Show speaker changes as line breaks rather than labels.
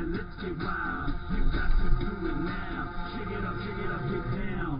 let's get wild. You got to do it now. Shake it up, get down.